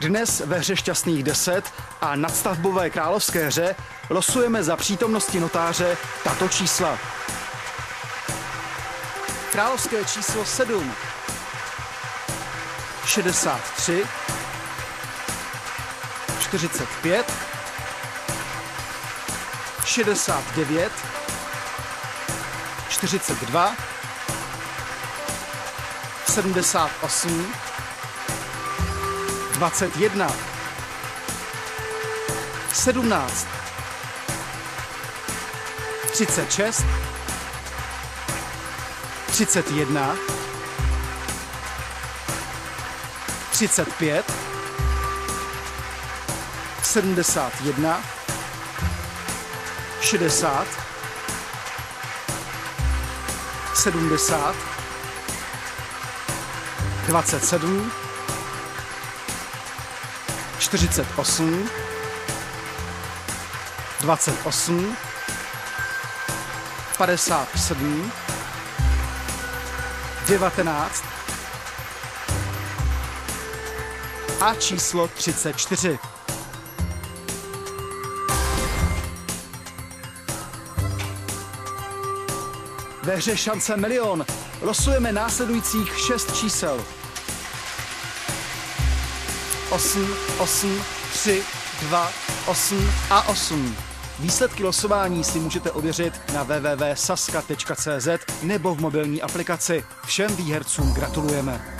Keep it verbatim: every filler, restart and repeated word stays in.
Dnes ve hře Šťastných deset a nadstavbové královské hře losujeme za přítomnosti notáře tato čísla. Královské číslo sedm, šedesát tři, čtyřicet pět, šedesát devět, čtyřicet dva, sedmdesát osm, dvacet jedna, sedmnáct, třicet šest, třicet jedna, třicet pět, sedmdesát jedna, šedesát, sedmdesát, dvacet sedm, čtyřicet osm, dvacet osm, padesát sedm, devatenáct a číslo třicet čtyři. Ve hře Šance milion losujeme následujících šest čísel. osm, osm, tři, dva, osm a osm. Výsledky losování si můžete ověřit na w w w tečka saska tečka c z nebo v mobilní aplikaci. Všem výhercům gratulujeme.